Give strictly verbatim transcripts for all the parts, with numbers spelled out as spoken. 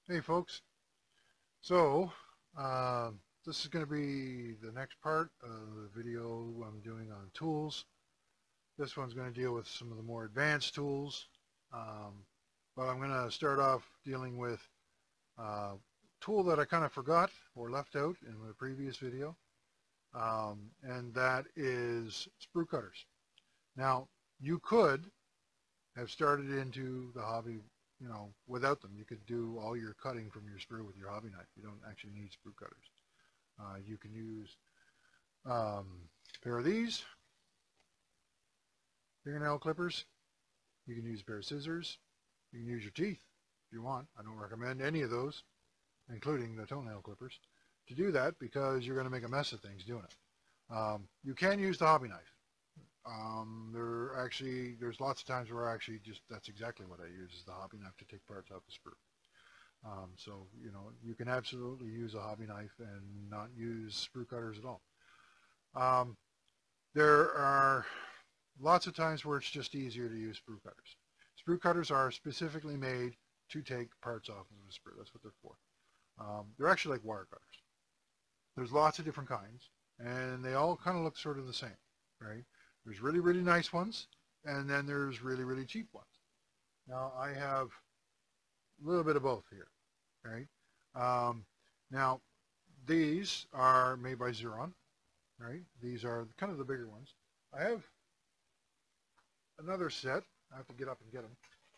Hey folks, so uh, this is going to be the next part of the video I'm doing on tools. This one's going to deal with some of the more advanced tools, um, but I'm going to start off dealing with a tool that I kind of forgot or left out in the previous video, um, and that is sprue cutters. Now, you could have started into the hobby, you know, without them. You could do all your cutting from your sprue with your hobby knife. You don't actually need sprue cutters. Uh, you can use um, a pair of these fingernail clippers. You can use a pair of scissors. You can use your teeth if you want. I don't recommend any of those, including the toenail clippers, to do that because you're going to make a mess of things doing it. Um, you can use the hobby knife. Um, there actually, there's lots of times where I actually just, that's exactly what I use, is the hobby knife to take parts out the sprue. Um, so, you know, you can absolutely use a hobby knife and not use sprue cutters at all. Um, there are lots of times where it's just easier to use sprue cutters. Sprue cutters are specifically made to take parts off of a sprue. That's what they're for. Um, they're actually like wire cutters. There's lots of different kinds, and they all kind of look sort of the same, right? There's really, really nice ones, and then there's really, really cheap ones. Now, I have a little bit of both here, right? Um, now, these are made by Xeron, right? These are kind of the bigger ones. I have another set. I have to get up and get them.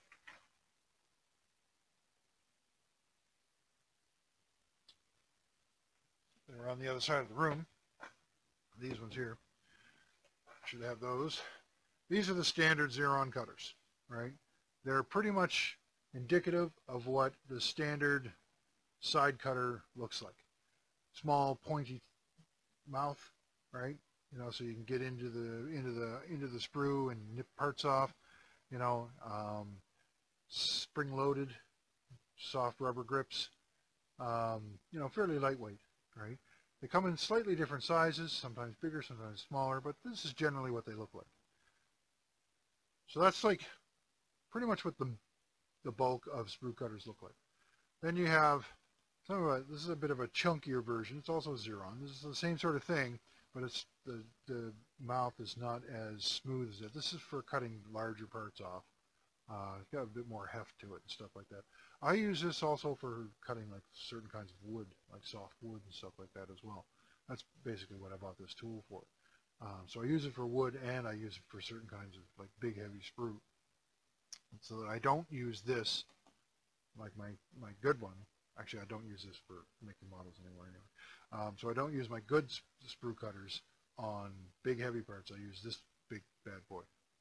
They're on the other side of the room. These ones here. Should have those. These are the standard Xeron cutters, right? They're pretty much indicative of what the standard side cutter looks like. Small, pointy mouth, right? You know, so you can get into the into the into the sprue and nip parts off. You know, um, spring-loaded, soft rubber grips. Um, you know, fairly lightweight, right? They come in slightly different sizes, sometimes bigger, sometimes smaller, but this is generally what they look like. So that's like pretty much what the, the bulk of sprue cutters look like. Then you have, some of a, this is a bit of a chunkier version. It's also Xeron. This is the same sort of thing, but it's the, the mouth is not as smooth as it. This is for cutting larger parts off. Uh, it's got a bit more heft to it and stuff like that. I use this also for cutting like certain kinds of wood, like soft wood and stuff like that as well. That's basically what I bought this tool for. Um, so I use it for wood and I use it for certain kinds of like big heavy sprue. So that I don't use this like my, my good one. Actually, I don't use this for making models anymore anyway. Um, so I don't use my good sprue cutters on big heavy parts. I use this big bad boy.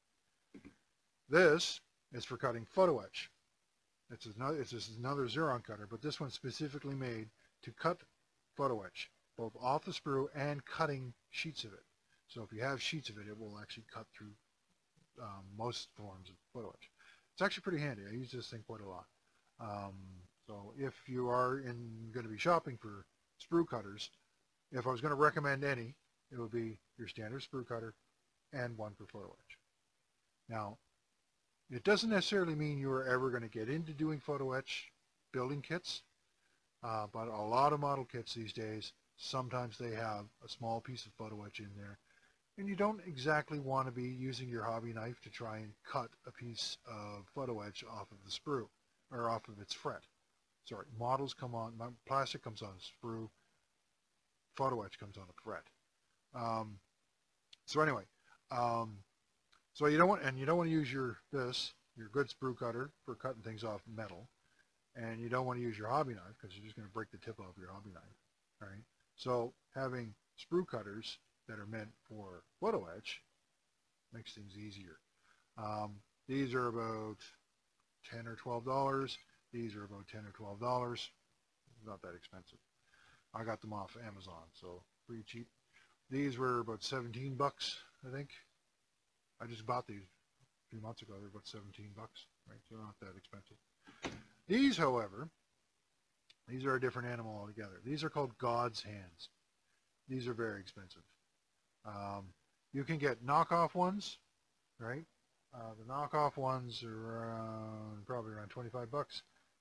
This is for cutting photo etch. It's another, it's just another Xeron cutter, but this one's specifically made to cut photo etch, both off the sprue and cutting sheets of it. So if you have sheets of it, it will actually cut through um, most forms of photo etch. It's actually pretty handy. I use this thing quite a lot. Um, so if you are in, going to be shopping for sprue cutters, if I was going to recommend any, it would be your standard sprue cutter and one for photo etch. Now, it doesn't necessarily mean you're ever going to get into doing photo etch building kits, uh, but a lot of model kits these days, sometimes they have a small piece of photo etch in there, and you don't exactly want to be using your hobby knife to try and cut a piece of photo etch off of the sprue, or off of its fret. Sorry, models come on, plastic comes on a sprue, photo etch comes on a fret. Um, so anyway, um, So you don't want, and you don't want to use your this, your good sprue cutter for cutting things off metal, and you don't want to use your hobby knife because you're just going to break the tip off your hobby knife, right? So having sprue cutters that are meant for photo etch makes things easier. Um, these are about ten or twelve dollars. These are about ten or twelve dollars. Not that expensive. I got them off Amazon, so pretty cheap. These were about seventeen bucks, I think. I just bought these a few months ago. They're about seventeen bucks, right? So they're not that expensive. These, however, these are a different animal altogether. These are called God's hands. These are very expensive. Um, you can get knockoff ones, right? Uh, the knockoff ones are around, probably around twenty-five bucks.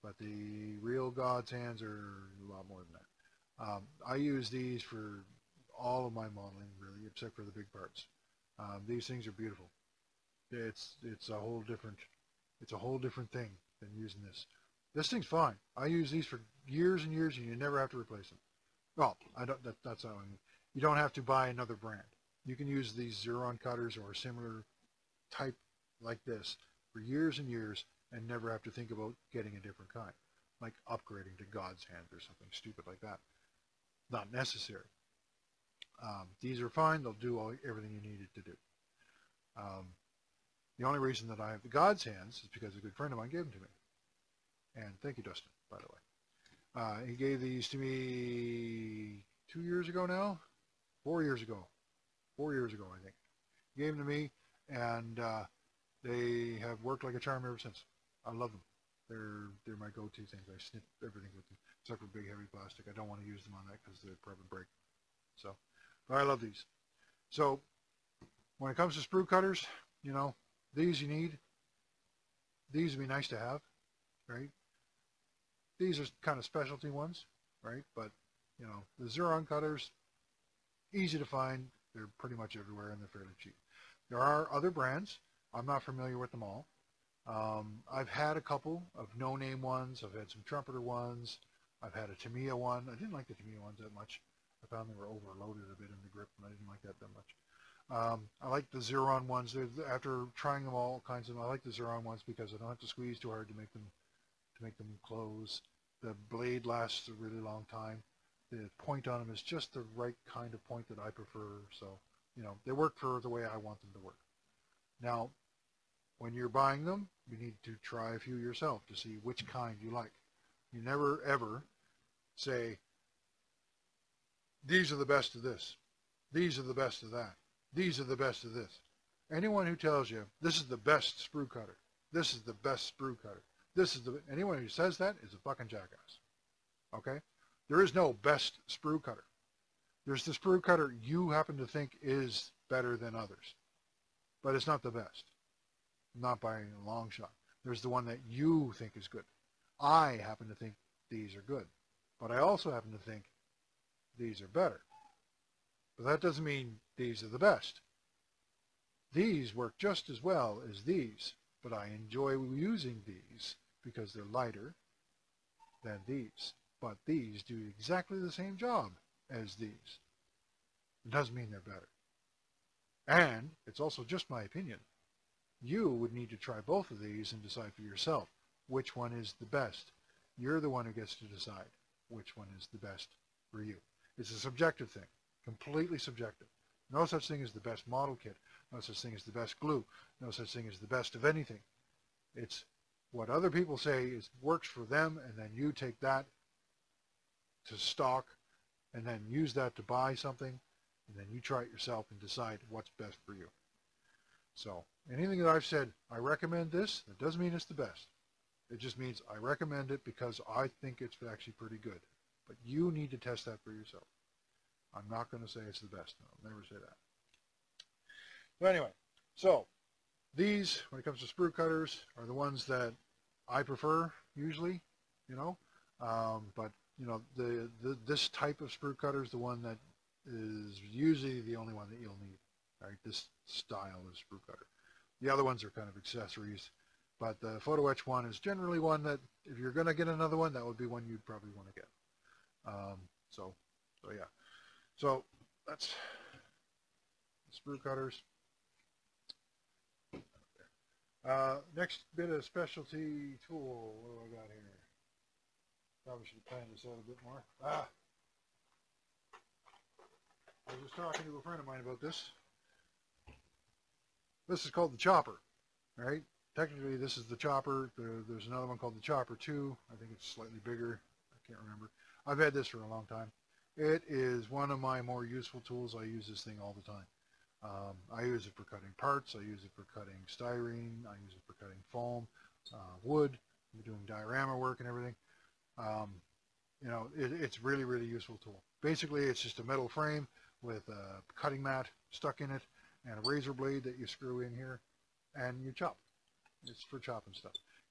but the real God's hands are a lot more than that. Um, I use these for all of my modeling, really, except for the big parts. Um, these things are beautiful. It's it's a whole different it's a whole different thing than using this. This thing's fine. I use these for years and years, and you never have to replace them. Well, I don't. That, that's how I mean. You don't have to buy another brand. You can use these Xeron cutters or a similar type like this for years and years and never have to think about getting a different kind, like upgrading to God's hand or something stupid like that. Not necessary. Um, these are fine. They'll do all, everything you need it to do. Um, the only reason that I have the God's hands is because a good friend of mine gave them to me. And thank you, Dustin, by the way. Uh, he gave these to me two years ago now, four years ago, four years ago, I think. He gave them to me, and uh, they have worked like a charm ever since. I love them. They're they're my go-to things. I snip everything with them, except for big heavy plastic. I don't want to use them on that because they'd probably break. So, but I love these. So, when it comes to sprue cutters, you know, these you need. These would be nice to have, right? These are kind of specialty ones, right? But, you know, the Xeron cutters, easy to find. They're pretty much everywhere, and they're fairly cheap. There are other brands. I'm not familiar with them all. Um, I've had a couple of no-name ones. I've had some trumpeter ones. I've had a Tamiya one. I didn't like the Tamiya ones that much. I found they were overloaded a bit in the grip, and I didn't like that that much. Um, I like the Xeron ones. They're, after trying them all kinds of them, I like the Xeron ones because I don't have to squeeze too hard to make them to make them close. The blade lasts a really long time. The point on them is just the right kind of point that I prefer. So, you know, they work for the way I want them to work. Now, when you're buying them, you need to try a few yourself to see which kind you like. You never, ever say, these are the best of this. These are the best of that. These are the best of this. Anyone who tells you, this is the best sprue cutter, this is the best sprue cutter, this is the, anyone who says that is a fucking jackass. Okay? There is no best sprue cutter. There's the sprue cutter you happen to think is better than others. But it's not the best. Not by a long shot. There's the one that you think is good. I happen to think these are good. But I also happen to think these are better. But that doesn't mean these are the best. These work just as well as these, but I enjoy using these because they're lighter than these. But these do exactly the same job as these. It doesn't mean they're better. And it's also just my opinion. You would need to try both of these and decide for yourself which one is the best. You're the one who gets to decide which one is the best for you. It's a subjective thing, completely subjective. No such thing as the best model kit. No such thing as the best glue. No such thing as the best of anything. It's what other people say is works for them, and then you take that to stock and then use that to buy something, and then you try it yourself and decide what's best for you. So anything that I've said, I recommend this, that doesn't mean it's the best. It just means I recommend it because I think it's actually pretty good. But you need to test that for yourself. I'm not going to say it's the best. I'll never say that. But anyway, so these, when it comes to sprue cutters, are the ones that I prefer usually, you know. Um, but, you know, the, the this type of sprue cutter is the one that is usually the only one that you'll need. Right? This style of sprue cutter. The other ones are kind of accessories. But the photo etch one is generally one that, if you're going to get another one, that would be one you'd probably want to get. Um, so, so yeah. So that's sprue cutters. Uh, next bit of specialty tool. What do I got here? Probably should have planned this out a bit more. Ah! I was just talking to a friend of mine about this. This is called the chopper, right? Technically, this is the chopper. There, there's another one called the chopper two. I think it's slightly bigger. I can't remember. I've had this for a long time. It is one of my more useful tools. I use this thing all the time. Um, I use it for cutting parts. I use it for cutting styrene. I use it for cutting foam, uh, wood. I'm doing diorama work and everything. Um, you know, it, it's really, really useful tool. Basically, it's just a metal frame with a cutting mat stuck in it and a razor blade that you screw in here, and you chop. It's for chopping stuff.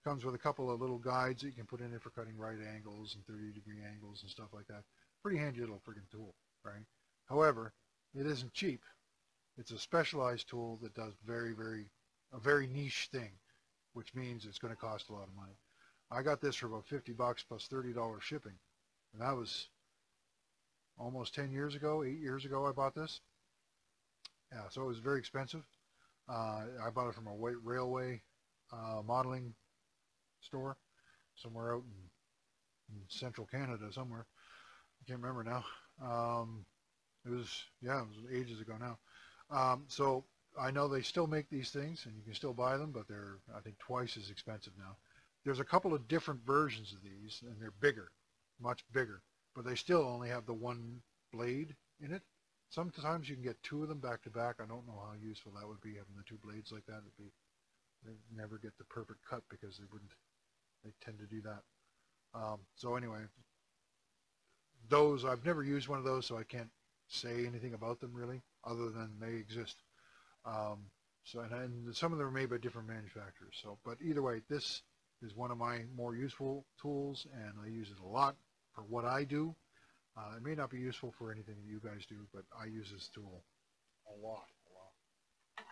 Comes with a couple of little guides that you can put in it for cutting right angles and thirty degree angles and stuff like that. Pretty handy little friggin' tool, right? However, it isn't cheap. It's a specialized tool that does very, very, a very niche thing, which means it's going to cost a lot of money. I got this for about fifty bucks plus thirty dollars shipping, and that was almost ten years ago, eight years ago I bought this. Yeah, so it was very expensive. Uh, I bought it from a railway uh, modeling store somewhere out in, in central Canada somewhere. I can't remember now. Um, it was, yeah, it was ages ago now. Um, so I know they still make these things and you can still buy them, but they're, I think, twice as expensive now. There's a couple of different versions of these and they're bigger, much bigger, but they still only have the one blade in it. Sometimes you can get two of them back to back. I don't know how useful that would be, having the two blades like that. It'd be, they'd never get the perfect cut because they wouldn't, they tend to do that. Um, so anyway, those, I've never used one of those, so I can't say anything about them really, other than they exist. Um, so, and, and some of them are made by different manufacturers. So, but either way, this is one of my more useful tools, and I use it a lot for what I do. Uh, it may not be useful for anything that you guys do, but I use this tool a lot, a lot.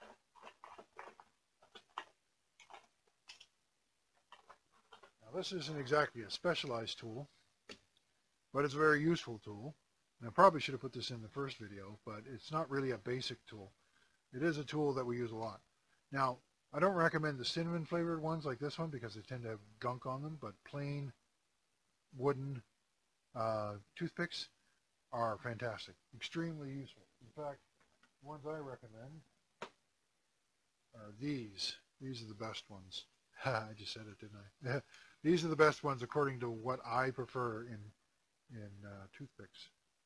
Now this isn't exactly a specialized tool, but it's a very useful tool. And I probably should have put this in the first video, but it's not really a basic tool. It is a tool that we use a lot. Now, I don't recommend the cinnamon flavored ones like this one because they tend to have gunk on them, but plain wooden uh, toothpicks are fantastic, extremely useful. In fact, the ones I recommend are these. These are the best ones. I just said it, didn't I? These are the best ones according to what I prefer in, in uh, toothpicks.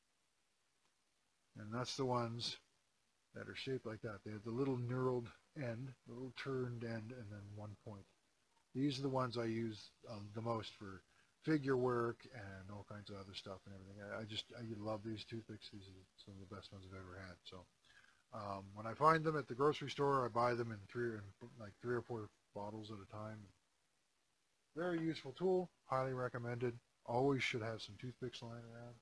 And that's the ones that are shaped like that. They have the little knurled end, the little turned end, and then one point. These are the ones I use uh, the most for figure work and all kinds of other stuff and everything. I, I just, I love these toothpicks. These are some of the best ones I've ever had. So um, when I find them at the grocery store, I buy them in three, in like three or four bottles at a time. Very useful tool, highly recommended. Always should have some toothpicks lying around.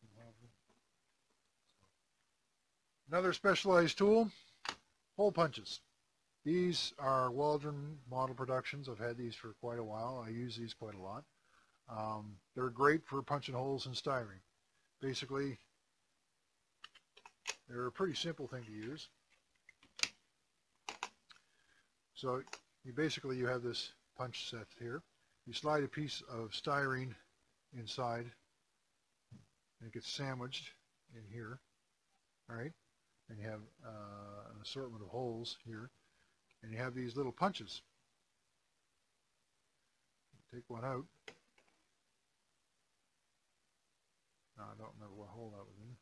Another specialized tool, hole punches. These are Waldron model productions. I've had these for quite a while. I use these quite a lot. Um, they're great for punching holes in styrene. Basically, they're a pretty simple thing to use. So you basically you have this punch set here. You slide a piece of styrene inside and it gets sandwiched in here. All right, and you have uh, an assortment of holes here, and you have these little punches. Take one out. No, I don't remember what hole that was in.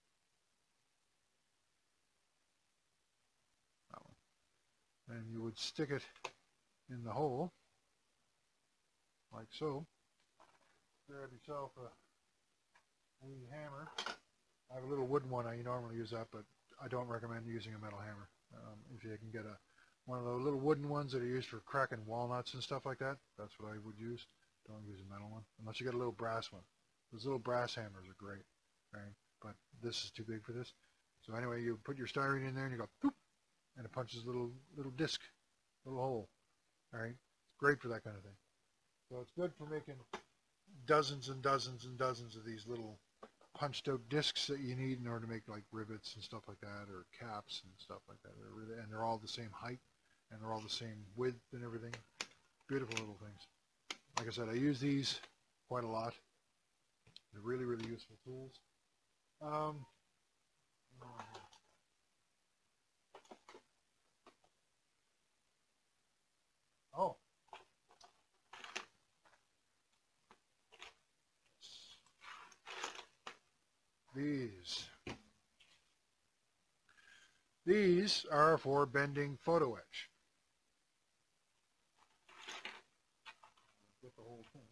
That one. And you would stick it in the hole, like so. Grab yourself a wee hammer. I have a little wooden one. I normally use that, but I don't recommend using a metal hammer. Um, if you can get a one of the little wooden ones that are used for cracking walnuts and stuff like that, that's what I would use. Don't use a metal one, unless you get a little brass one. Those little brass hammers are great, right? But this is too big for this. So anyway, you put your styrene in there and you go, boop, and it punches a little, little disc, little hole, all right? It's great for that kind of thing. So it's good for making dozens and dozens and dozens of these little punched out discs that you need in order to make like rivets and stuff like that, or caps and stuff like that. They're really, and they're all the same height, and they're all the same width and everything. Beautiful little things. Like I said, I use these quite a lot. They're really, really useful tools. Um, oh. These. These are for bending photo etch. Get the whole thing.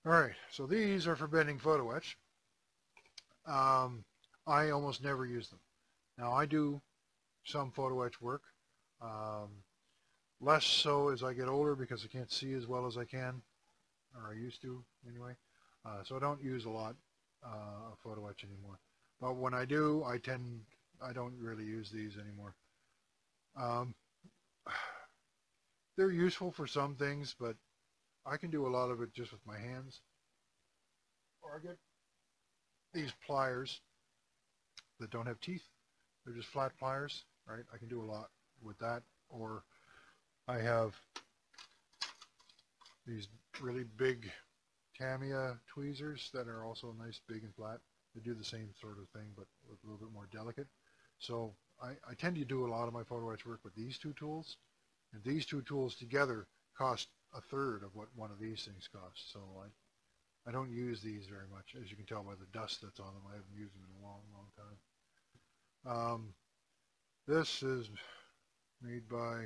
Alright, so these are for bending photo etch. Um, I almost never use them. Now I do some photo etch work, um, less so as I get older because I can't see as well as I can, or I used to anyway. Uh, so I don't use a lot uh, of photo etch anymore. But when I do, I tend, I don't really use these anymore. Um, they're useful for some things, but I can do a lot of it just with my hands. Or I get these pliers that don't have teeth. They're just flat pliers, right? I can do a lot with that. Or I have these really big Tamiya tweezers that are also nice, big and flat. They do the same sort of thing, but a little bit more delicate. So I, I tend to do a lot of my photo etch work with these two tools. And these two tools together cost a third of what one of these things costs. So I, I don't use these very much, as you can tell by the dust that's on them. I haven't used them in a long, long time. Um, this is made by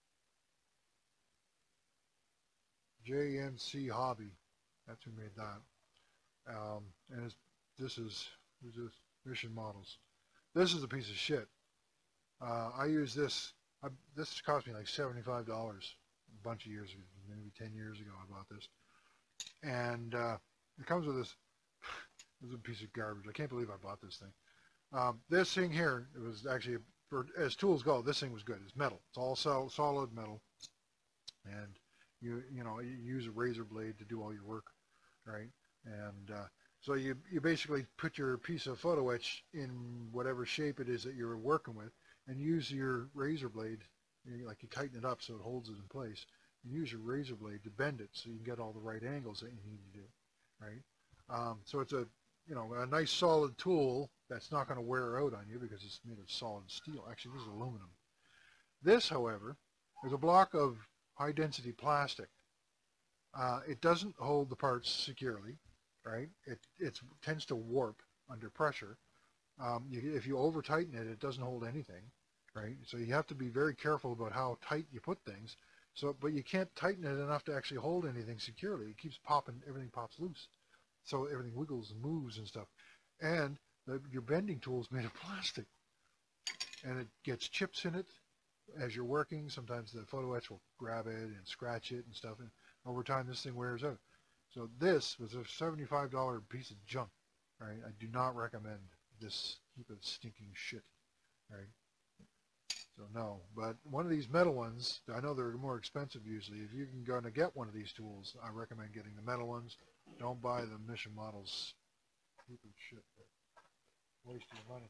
J N C Hobby. That's who made that. Um, and it's, this is, who's this? Mission Models. This is a piece of shit. Uh, I use this. I, this cost me like seventy-five dollars a bunch of years ago, maybe ten years ago I bought this. And uh, it comes with this, this is a piece of garbage. I can't believe I bought this thing. Um, this thing here, it was actually, for, as tools go, this thing was good. It's metal. It's all sol solid metal. And you, you know, you use a razor blade to do all your work, right? And uh, so you, you basically put your piece of photo etch in whatever shape it is that you're working with, and use your razor blade, you know, like you tighten it up so it holds it in place, and use your razor blade to bend it so you can get all the right angles that you need to do, right? Um, so it's a, you know, a nice solid tool that's not going to wear out on you because it's made of solid steel. Actually, this is aluminum. This, however, is a block of high-density plastic. Uh, it doesn't hold the parts securely, right? It it's, tends to warp under pressure. Um, you, if you over tighten it, it doesn't hold anything, right? So you have to be very careful about how tight you put things. So, but you can't tighten it enough to actually hold anything securely. It keeps popping, everything pops loose. So everything wiggles and moves and stuff. And the, your bending tool is made of plastic. And it gets chips in it as you're working. Sometimes the photo etch will grab it and scratch it and stuff. And over time, this thing wears out. So this was a seventy-five dollar piece of junk, right? I do not recommend this heap of stinking shit, right? So no, but one of these metal ones, I know they're more expensive usually. If you can go and get one of these tools, I recommend getting the metal ones. Don't buy the Mission Models heap of shit. Waste your money.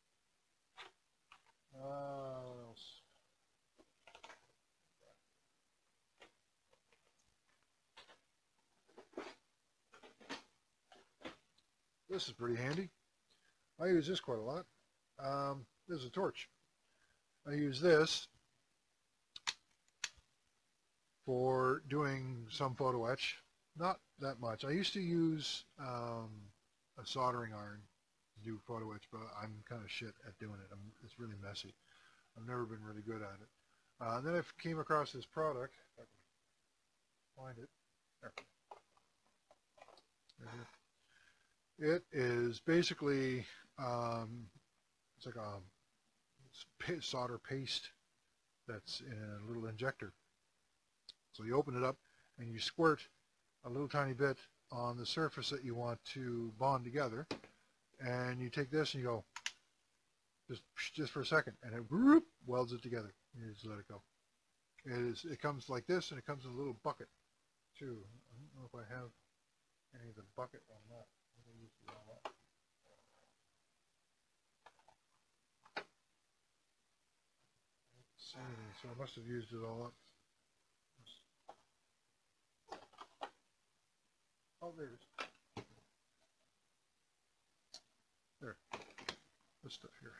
Uh, what else? This is pretty handy. I use this quite a lot. Um, this is a torch. I use this for doing some photo etch. Not that much. I used to use um, a soldering iron to do photo etch, but I'm kind of shit at doing it. I'm, it's really messy. I've never been really good at it. Uh, then I came across this product. If I can find it. There. Right here. It is basically, um, it's like a solder paste that's in a little injector. So you open it up and you squirt a little tiny bit on the surface that you want to bond together, and you take this and you go just just for a second, and it whoop, welds it together. You just let it go. It is. It comes like this, and it comes in a little bucket too. I don't know if I have any of the bucket on that. See anything, so I must have used it all up. Oh, there it is. There. This stuff here.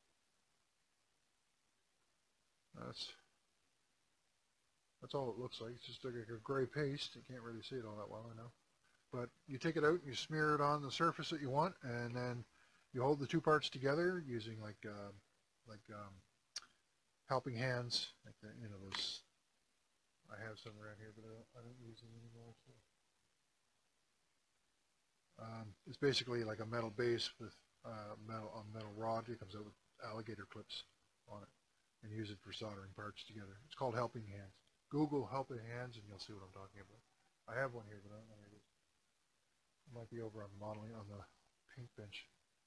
That's that's all it looks like. It's just like a gray paste. You can't really see it all that well, I know. But you take it out and you smear it on the surface that you want, and then you hold the two parts together using like uh, like um, helping hands, like the, you know those. I have some around here, but I don't, I don't use them anymore. So. it's basically like a metal base with uh, metal a metal rod. It comes out with alligator clips on it, and use it for soldering parts together. It's called helping hands. Google helping hands, and you'll see what I'm talking about. I have one here, but I don't know where it is. It might be over on the modeling on the paint bench.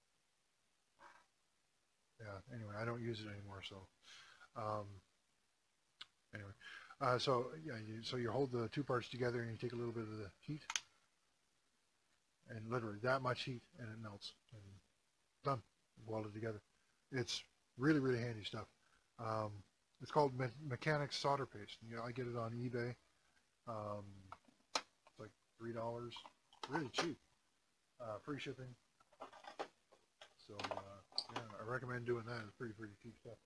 Yeah. Anyway, I don't use it anymore, so. Um, anyway, uh, so yeah, you, so you hold the two parts together, and you take a little bit of the heat, and literally that much heat, and it melts, and done, welded together. It's really, really handy stuff. Um, it's called me mechanics solder paste. You know, I get it on eBay. Um, it's like three dollars, really cheap, uh, free shipping. So uh, yeah, I recommend doing that. It's pretty, pretty cheap stuff.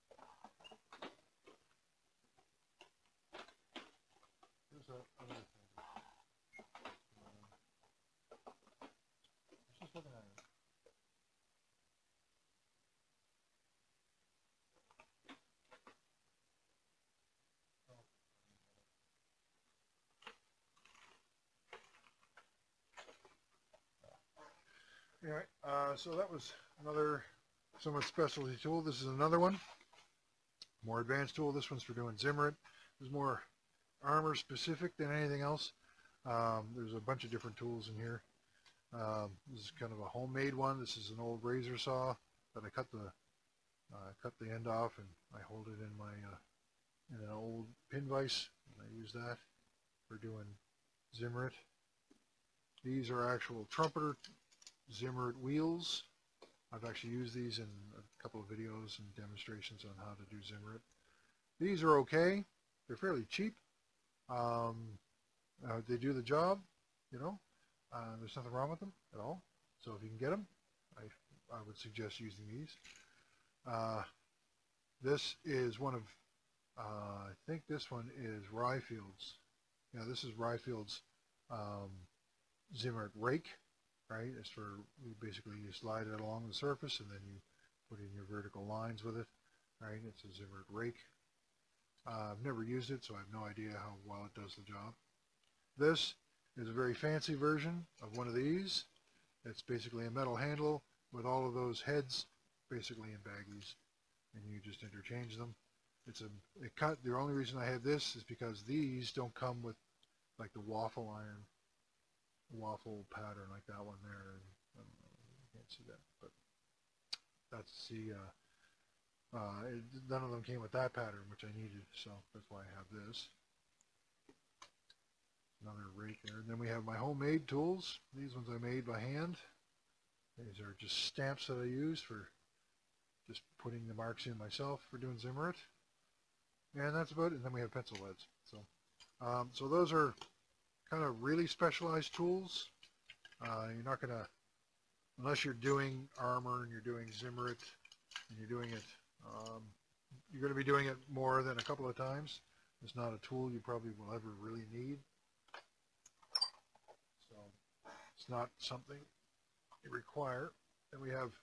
Here's another thing. Uh, just looking at it. Anyway, uh, so that was another somewhat specialty tool. This is another one, more advanced tool. This one's for doing Zimmerit. This is more armor specific than anything else. Um, there's a bunch of different tools in here. Um, this is kind of a homemade one. This is an old razor saw that I cut the uh, cut the end off, and I hold it in my uh, in an old pin vise, and I use that for doing Zimmerit. These are actual trumpeter Zimmerit wheels. I've actually used these in a couple of videos and demonstrations on how to do Zimmerit. These are okay. They're fairly cheap. Um, uh, they do the job, you know. Uh, there's nothing wrong with them at all. So if you can get them, I, I would suggest using these. Uh, this is one of, uh, I think this one is Ryfield's. Yeah, this is Ryfield's um, Zimmerit rake. Right, it's for, you basically you slide it along the surface, and then you put in your vertical lines with it. Right, it's a Zimmerit rake. Uh, I've never used it, so I have no idea how well it does the job. This is a very fancy version of one of these. It's basically a metal handle with all of those heads basically in baggies, and you just interchange them. It's a it cut. The only reason I have this is because these don't come with like the waffle iron. Waffle pattern like that one there. I don't know, you can't see that, but that's the uh, uh, it, none of them came with that pattern, which I needed, so that's why I have this. Another rake there. And then we have my homemade tools. These ones I made by hand. These are just stamps that I use for just putting the marks in myself for doing Zimmerit, and that's about it. And then we have pencil leads. So, um, so those are kind of really specialized tools. Uh, you're not going to, unless you're doing armor and you're doing Zimmerit and you're doing it, um, you're going to be doing it more than a couple of times. It's not a tool you probably will ever really need. So it's not something you require. Then we have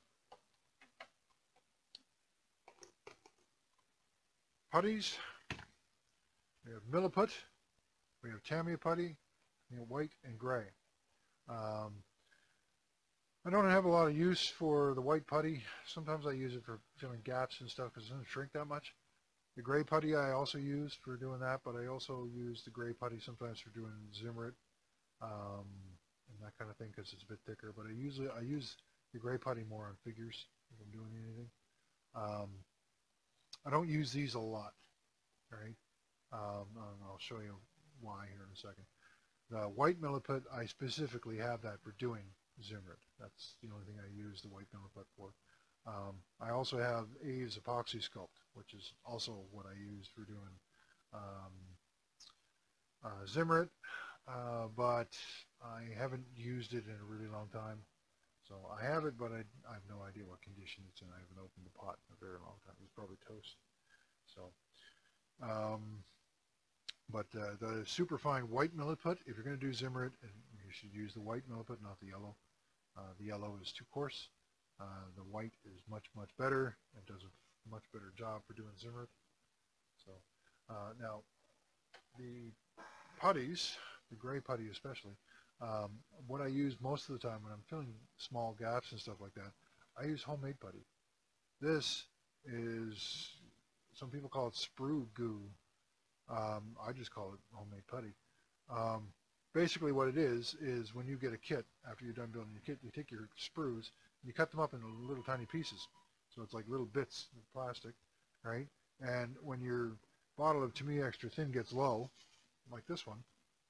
putties. We have milliput. We have Tamiya putty. You know, white and gray. Um, I don't have a lot of use for the white putty. Sometimes I use it for filling gaps and stuff because it doesn't shrink that much. The gray putty I also use for doing that, but I also use the gray putty sometimes for doing Zimmerit um, and that kind of thing because it's a bit thicker. But I usually I use the gray putty more on figures if I'm doing anything. Um, I don't use these a lot. All right, um, and I'll show you why here in a second. The white milliput, I specifically have that for doing Zimmerit. That's the only thing I use the white milliput for. Um, I also have A's epoxy sculpt, which is also what I use for doing um, uh, Zimmerit, uh, but I haven't used it in a really long time. So I have it, but I, I have no idea what condition it's in. I haven't opened the pot in a very long time. It's probably toast. So. Um, But uh, the superfine white milliput, if you're going to do Zimmerit, you should use the white milliput, not the yellow. Uh, the yellow is too coarse. Uh, the white is much, much better and does a much better job for doing Zimmerit. So uh, now, the putties, the gray putty especially, Um, what I use most of the time when I'm filling small gaps and stuff like that, I use homemade putty. This is, some people call it sprue goo. Um, I just call it homemade putty. Um, basically what it is, is when you get a kit, after you're done building your kit, you take your sprues and you cut them up into little tiny pieces. So it's like little bits of plastic, right? And when your bottle of To Me Extra Thin gets low, like this one,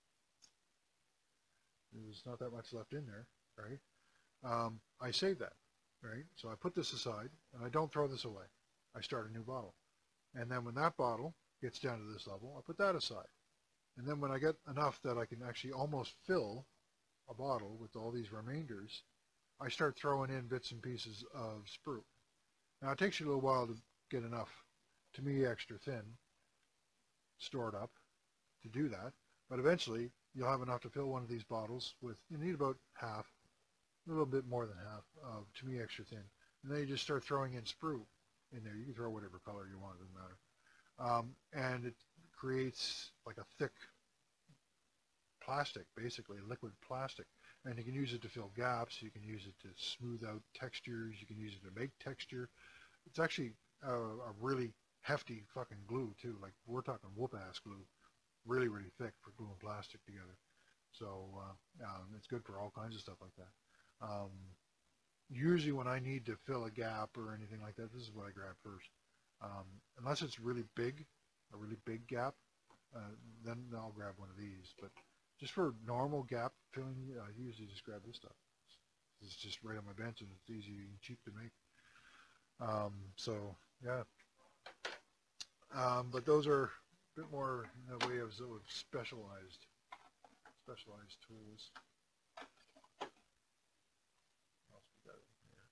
there's not that much left in there, right? Um, I save that, right? So I put this aside, and I don't throw this away. I start a new bottle. And then when that bottle gets down to this level, I put that aside. And then when I get enough that I can actually almost fill a bottle with all these remainders, I start throwing in bits and pieces of sprue. Now it takes you a little while to get enough, To Me Extra Thin, stored up to do that, but eventually you'll have enough to fill one of these bottles with, you need about half, a little bit more than half of To Me Extra Thin. And then you just start throwing in sprue in there. You can throw whatever color you want, it doesn't matter. Um, and it creates like a thick plastic, basically liquid plastic. And you can use it to fill gaps, you can use it to smooth out textures, you can use it to make texture. It's actually a, a really hefty fucking glue too, like we're talking whoop-ass glue, really, really thick for gluing plastic together. So uh, um, it's good for all kinds of stuff like that. Um, usually when I need to fill a gap or anything like that, this is what I grab first. Um, unless it's really big, a really big gap, uh, then I'll grab one of these. But just for normal gap filling, I usually just grab this stuff. It's just right on my bench and it's easy and cheap to make. Um, so yeah, um, but those are a bit more in the way of, sort of specialized, specialized tools. What else we got in here?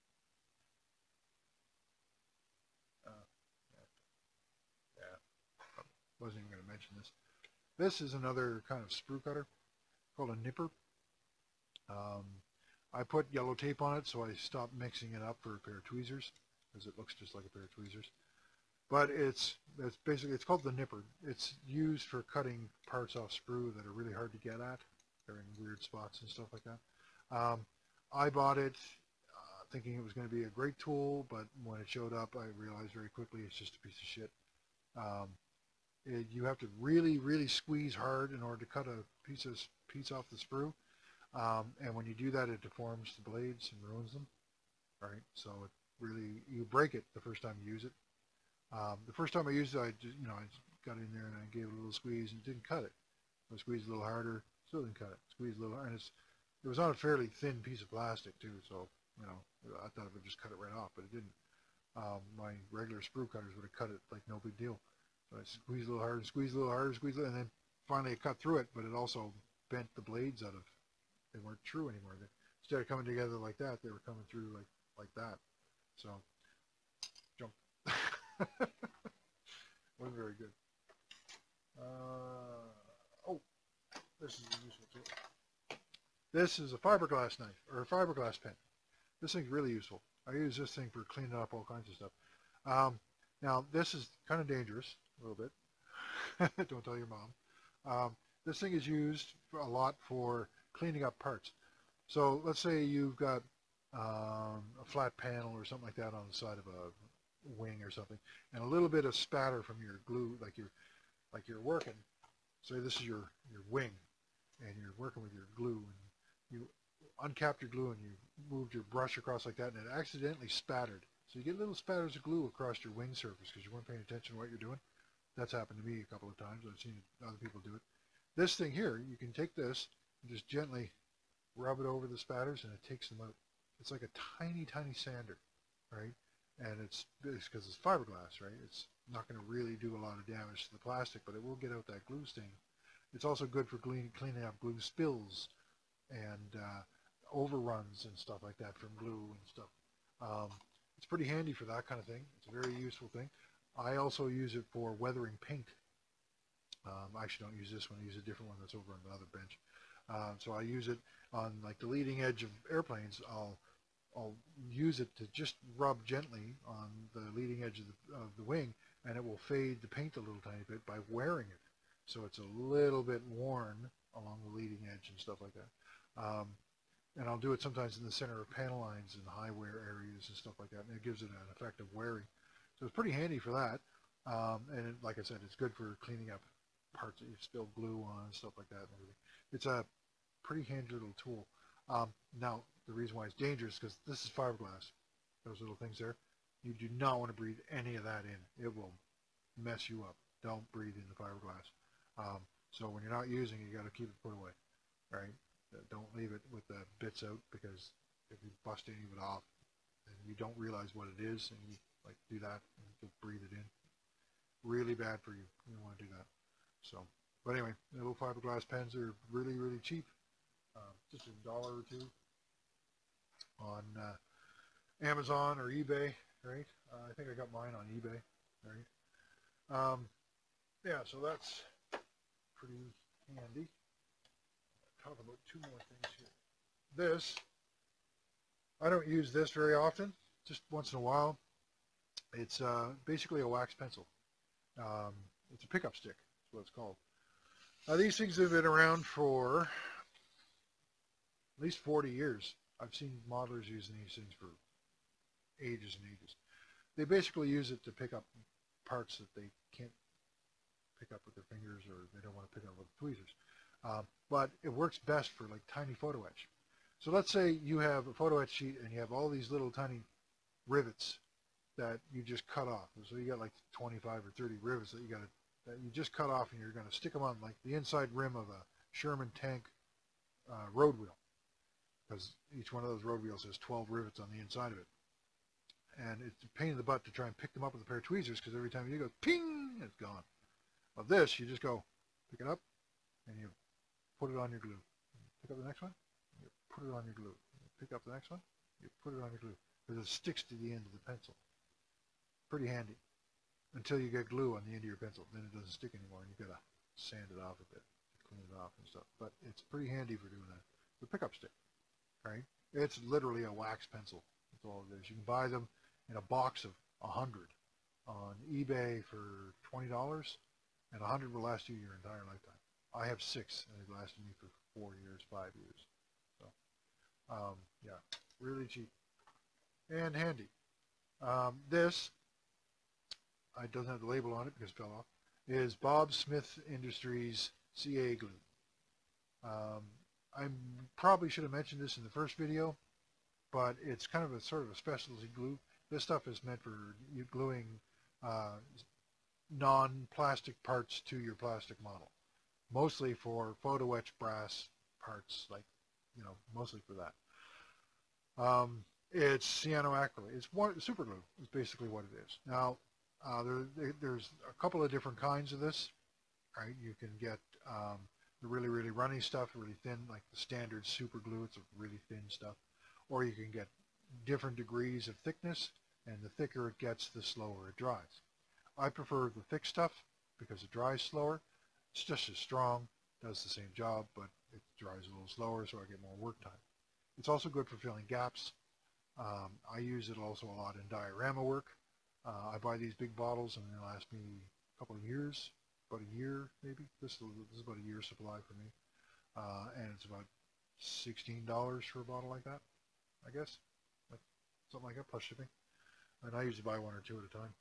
Uh, yeah, yeah. Wasn't even going to mention this. This is another kind of sprue cutter called a nipper. Um, I put yellow tape on it so I stopped mixing it up for a pair of tweezers, because it looks just like a pair of tweezers. But it's it's basically, it's called the nipper. It's used for cutting parts off sprue that are really hard to get at. They're in weird spots and stuff like that. Um, I bought it uh, thinking it was going to be a great tool, but when it showed up, I realized very quickly it's just a piece of shit. Um, it, you have to really, really squeeze hard in order to cut a piece of piece off the sprue. Um, and when you do that, it deforms the blades and ruins them. Right? So it really, you break it the first time you use it. Um, the first time I used it, I just, you know, I just got in there and I gave it a little squeeze and it didn't cut it. I squeezed a little harder, still didn't cut it. Squeezed a little harder, and it's, it was on a fairly thin piece of plastic too, so, you know, I thought it would just cut it right off, but it didn't. Um, my regular sprue cutters would have cut it like no big deal. So I squeezed a little harder, squeezed a little harder, squeezed a little, and then finally it cut through it, but it also bent the blades out of, they weren't true anymore. They, instead of coming together like that, they were coming through like, like that. So, jump. Wasn't very good. Uh, oh, this is a useful tool. This is a fiberglass knife, or a fiberglass pen. This thing's really useful. I use this thing for cleaning up all kinds of stuff. Um, now, this is kind of dangerous, a little bit. Don't tell your mom. Um, this thing is used a lot for cleaning up parts. So let's say you've got um, a flat panel or something like that on the side of a wing or something, and a little bit of spatter from your glue, like you're like you're working. Say this is your your wing, and you're working with your glue, and you uncapped your glue and you moved your brush across like that, and it accidentally spattered. So you get little spatters of glue across your wing surface because you weren't paying attention to what you're doing. That's happened to me a couple of times. I've seen other people do it. This thing here, you can take this and just gently rub it over the spatters, and it takes them out. It's like a tiny, tiny sander, right? And it's because it's, it's fiberglass, right? It's not going to really do a lot of damage to the plastic, but it will get out that glue stain. It's also good for clean, cleaning up glue spills and uh, overruns and stuff like that from glue and stuff. Um, it's pretty handy for that kind of thing. It's a very useful thing. I also use it for weathering paint. Um, I actually don't use this one. I use a different one that's over on the other bench. Uh, so I use it on like the leading edge of airplanes. I'll I'll use it to just rub gently on the leading edge of the, of the wing, and it will fade the paint a little tiny bit by wearing it. So it's a little bit worn, along the leading edge and stuff like that. Um, and I'll do it sometimes in the center of panel lines and high wear areas and stuff like that, and it gives it an effect of wearing. So it's pretty handy for that. Um, and it, like I said, it's good for cleaning up parts that you've spilled glue on and stuff like that and everything. It's a pretty handy little tool. Um, now, the reason why it's dangerous is because this is fiberglass. Those little things there. You do not want to breathe any of that in. It will mess you up. Don't breathe in the fiberglass. Um, so when you're not using it, you got to keep it put away, right? Don't leave it with the bits out, because if you bust any of it off and you don't realize what it is and you like do that and just breathe it in, really bad for you. You don't want to do that. So, but anyway, the little fiberglass pens are really, really cheap. Uh, just a dollar or two on uh, Amazon or eBay, right? Uh, I think I got mine on eBay, right? Um, yeah, so that's pretty handy. Talk about two more things here. This, I don't use this very often, just once in a while. It's uh, basically a wax pencil. Um, it's a pickup stick, that's what it's called. Now these things have been around for at least forty years. I've seen modelers using these things for ages and ages. They basically use it to pick up parts that they can't pick up with their fingers, or they don't want to pick up with tweezers. Um, but it works best for like tiny photo etch. So let's say you have a photo etch sheet and you have all these little tiny rivets that you just cut off. So you got like twenty-five or thirty rivets that you got to, that you just cut off, and you're going to stick them on like the inside rim of a Sherman tank uh, road wheel, because each one of those road wheels has twelve rivets on the inside of it. And it's a pain in the butt to try and pick them up with a pair of tweezers, because every time you go ping, it's gone. Of this, you just go pick it up and you put it on your glue. Pick up the next one, you put it on your glue. Pick up the next one, you put it on your glue, because it sticks to the end of the pencil. Pretty handy until you get glue on the end of your pencil. Then it doesn't stick anymore, and you've got to sand it off a bit to clean it off and stuff. But it's pretty handy for doing that. The pickup stick, right? It's literally a wax pencil. That's all it is. You can buy them in a box of a hundred on eBay for twenty dollars, and a hundred will last you your entire lifetime. I have six, and they've lasted me for four years, five years. So, um, yeah, really cheap and handy. Um, this, I doesn't have the label on it because it fell off, is Bob Smith Industries C A glue. Um, I probably should have mentioned this in the first video, but it's kind of a sort of a specialty glue. This stuff is meant for you gluing uh, non-plastic parts to your plastic model. Mostly for photo etch brass parts, like, you know, mostly for that. Um, it's cyanoacrylate. It's one, super glue is basically what it is. Now, uh, there, there's a couple of different kinds of this, right? You can get um, the really, really runny stuff, really thin, like the standard super glue. It's a really thin stuff. Or you can get different degrees of thickness, and the thicker it gets, the slower it dries. I prefer the thick stuff because it dries slower. It's just as strong, does the same job, but it dries a little slower, so I get more work time. It's also good for filling gaps. Um, I use it also a lot in diorama work. Uh, I buy these big bottles, and they last me a couple of years, about a year maybe. This is, this is about a year's supply for me, uh, and it's about sixteen dollars for a bottle like that, I guess, like, something like that, plus shipping. And I usually buy one or two at a time.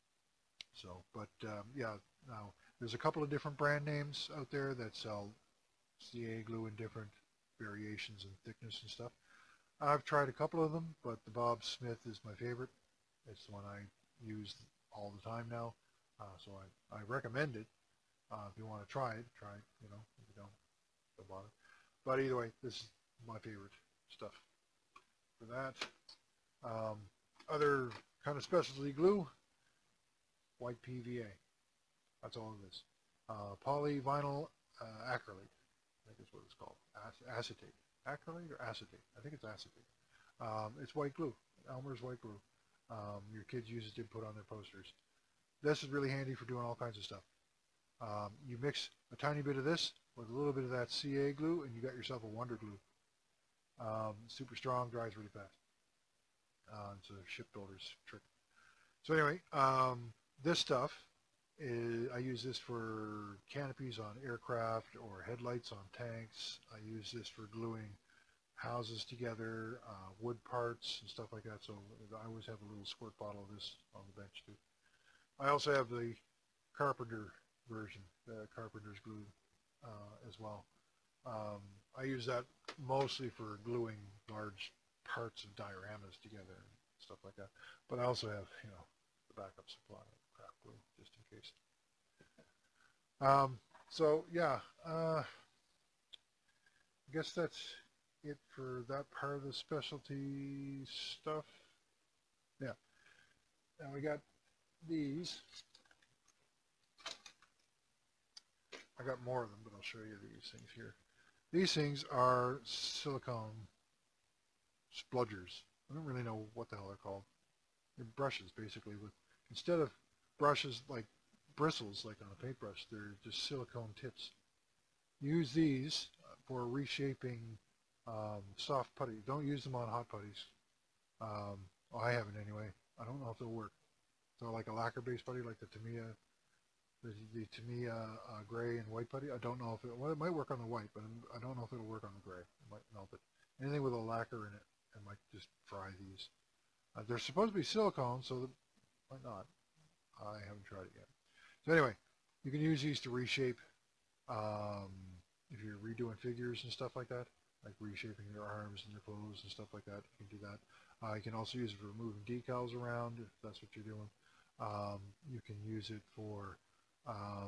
So, but um, yeah, now there's a couple of different brand names out there that sell C A glue in different variations and thickness and stuff. I've tried a couple of them, but the Bob Smith is my favorite. It's the one I use all the time now, uh, so I, I recommend it. Uh, if you want to try it, try it. You know, if you don't, don't bother. But either way, this is my favorite stuff for that. Um, other kind of specialty glue, white P V A. That's all it is. Uh, polyvinyl uh, acrylate, I think is what it's called. Ac acetate. Acrylate or acetate? I think it's acetate. Um, it's white glue. Elmer's white glue. Um, your kids use it to put on their posters. This is really handy for doing all kinds of stuff. Um, you mix a tiny bit of this with a little bit of that C A glue, and you got yourself a wonder glue. Um, super strong, dries really fast. Uh, it's a shipbuilder's trick. So anyway, um, this stuff is, I use this for canopies on aircraft or headlights on tanks. I use this for gluing houses together, uh, wood parts and stuff like that. So I always have a little squirt bottle of this on the bench too. I also have the carpenter version, the carpenter's glue uh, as well. Um, I use that mostly for gluing large parts of dioramas together and stuff like that. But I also have, you know, the backup supply of craft glue just in case. Um, so yeah, uh, I guess that's it for that part of the specialty stuff. Yeah. Now we got these. I got more of them, but I'll show you these things here. These things are silicone spludgers. I don't really know what the hell they're called. They're brushes, basically. With instead of brushes like bristles, like on a paintbrush, they're just silicone tips. Use these for reshaping um, soft putty. Don't use them on hot putties. Um, well, I haven't anyway. I don't know if they'll work. So like a lacquer-based putty, like the Tamiya, the, the Tamiya uh, gray and white putty. I don't know if it. Well, it might work on the white, but I don't know if it'll work on the gray. It might melt it. Anything with a lacquer in it, I might just fry these. Uh, they're supposed to be silicone, so that might not. I haven't tried it yet. So anyway, you can use these to reshape um, if you're redoing figures and stuff like that, like reshaping your arms and your clothes and stuff like that. You can do that. Uh, you can also use it for moving decals around if that's what you're doing. Um, you can use it for, um,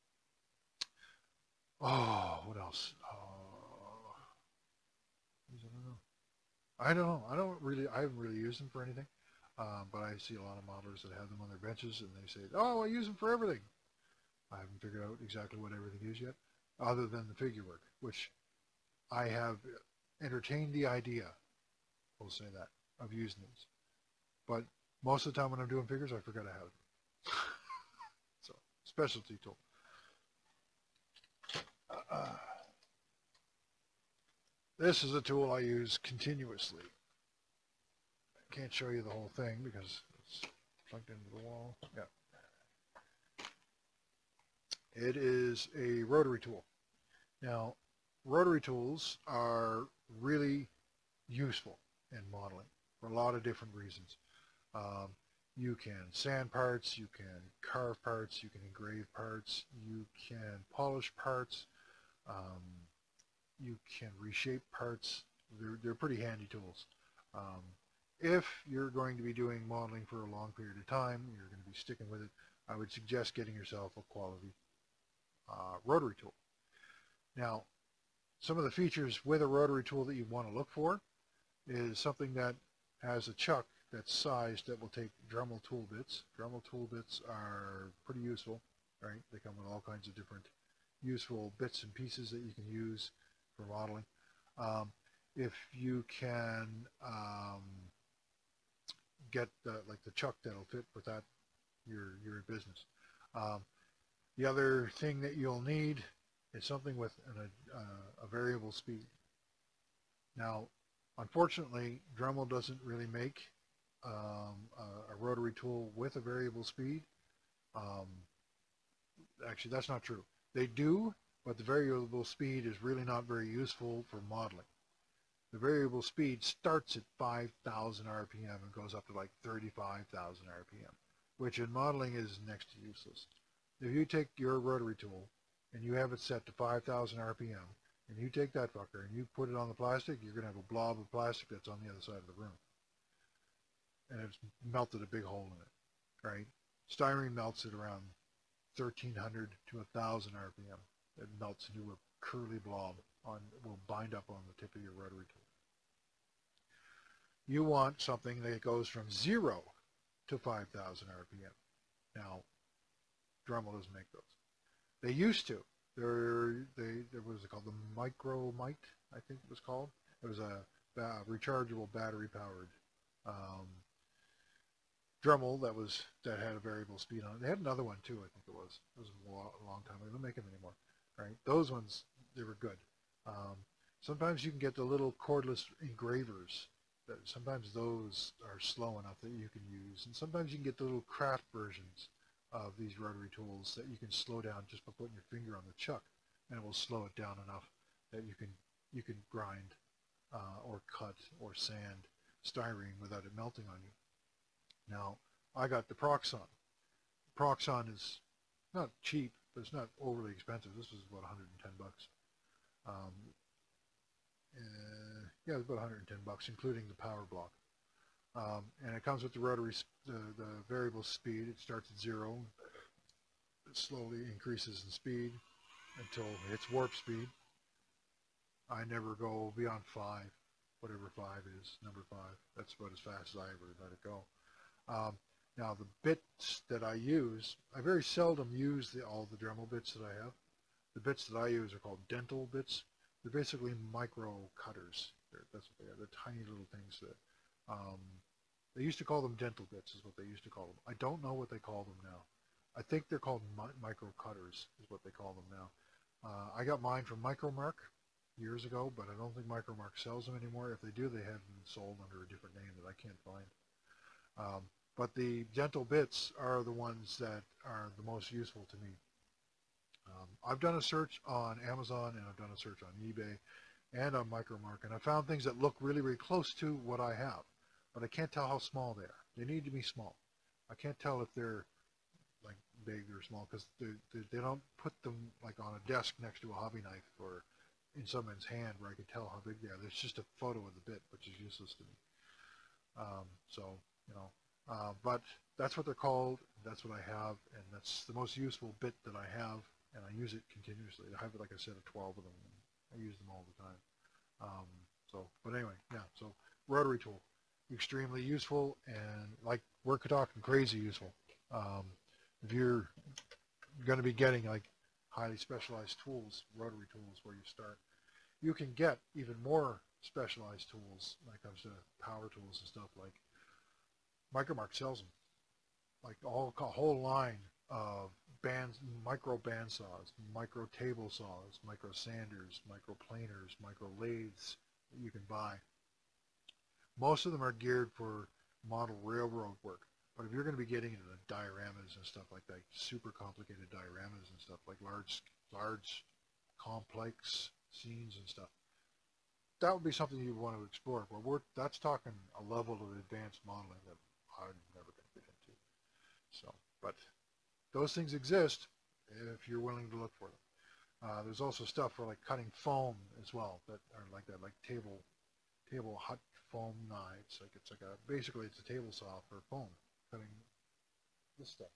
oh, what else? Oh, I don't know. I don't know. I don't really, I haven't really used them for anything. Um, but I see a lot of modelers that have them on their benches and they say, oh, I use them for everything. I haven't figured out exactly what everything is yet, other than the figure work, which I have entertained the idea, we'll say that, of using these. But most of the time when I'm doing figures, I forget I have it. So, specialty tool. Uh, this is a tool I use continuously. I can't show you the whole thing because it's plugged into the wall. Yeah. It is a rotary tool. Now, rotary tools are really useful in modeling for a lot of different reasons. Um, you can sand parts, you can carve parts, you can engrave parts, you can polish parts, um, you can reshape parts. They're, they're pretty handy tools. Um, if you're going to be doing modeling for a long period of time, you're going to be sticking with it, I would suggest getting yourself a quality uh, rotary tool. Now, some of the features with a rotary tool that you want to look for is something that has a chuck that's sized that will take Dremel tool bits. Dremel tool bits are pretty useful, right? They come with all kinds of different useful bits and pieces that you can use for modeling. Um, if you can um, get the, like the chuck that'll fit with that, you're, you're in business. Um, the other thing that you'll need is something with an, a, a variable speed. Now, unfortunately, Dremel doesn't really make um, a, a rotary tool with a variable speed. Um, actually, that's not true. They do, but the variable speed is really not very useful for modeling. The variable speed starts at five thousand R P M and goes up to like thirty-five thousand R P M, which in modeling is next to useless. If you take your rotary tool and you have it set to five thousand R P M, and you take that fucker and you put it on the plastic, you're going to have a blob of plastic that's on the other side of the room. And it's melted a big hole in it, right? Styrene melts at around thirteen hundred to one thousand R P M. It melts into a curly blob, on will bind up on the tip of your rotary tool. You want something that goes from zero to five thousand R P M. Now, Dremel doesn't make those. They used to. There, they, there was called the Micromite, I think it was called. It was a, a rechargeable battery-powered um, Dremel that was that had a variable speed on it. They had another one too, I think it was. It was a long time ago. They don't make them anymore, right? Those ones, they were good. Um, sometimes you can get the little cordless engravers. That sometimes those are slow enough that you can use, and sometimes you can get the little craft versions of these rotary tools that you can slow down just by putting your finger on the chuck, and it will slow it down enough that you can you can grind uh, or cut or sand styrene without it melting on you. Now, I got the Proxon. Proxon is not cheap, but it's not overly expensive. This was about one hundred ten bucks. Um, uh, yeah, it's about one hundred ten bucks, including the power block. Um, and it comes with the rotary, the, the variable speed. It starts at zero. It slowly increases in speed until it's warp speed. I never go beyond five, whatever five is, number five. That's about as fast as I ever let it go. Um, now the bits that I use, I very seldom use the, all the Dremel bits that I have. The bits that I use are called dental bits. They're basically micro cutters. They're, that's what they are. They're tiny little things that, um, they used to call them dental bits is what they used to call them. I don't know what they call them now. I think they're called mi micro cutters is what they call them now. Uh, I got mine from Micromark years ago, but I don't think Micromark sells them anymore. If they do, they have them sold under a different name that I can't find. Um, but the dental bits are the ones that are the most useful to me. Um, I've done a search on Amazon and I've done a search on eBay and on Micromark, and I found things that look really, really close to what I have, but I can't tell how small they are. They need to be small. I can't tell if they're like big or small because they, they, they don't put them like on a desk next to a hobby knife or in someone's hand where I can tell how big they are. There's just a photo of the bit, which is useless to me. Um, so, you know, uh, but that's what they're called. That's what I have, and that's the most useful bit that I have, and I use it continuously. I have, like I said, twelve of them. And I use them all the time. Um, so, but anyway, yeah. So, rotary tool, extremely useful, and like we're talking crazy useful. Um, if you're going to be getting like highly specialized tools, rotary tools, where you start, you can get even more specialized tools when it comes to power tools and stuff. Like Micromark sells them, like all a whole line of bands, micro bandsaws, micro table saws, micro sanders, micro planers, micro lathes that you can buy. Most of them are geared for model railroad work. But if you're going to be getting into the dioramas and stuff like that, super complicated dioramas and stuff, like large, large, complex scenes and stuff, that would be something you want to explore. But we're, that's talking a level of advanced modeling that I'm never going to get into. So, but those things exist if you're willing to look for them. Uh, there's also stuff for like cutting foam as well that are like that, like table, table hot foam knives. Like it's like a basically it's a table saw for foam. Cutting this stuff.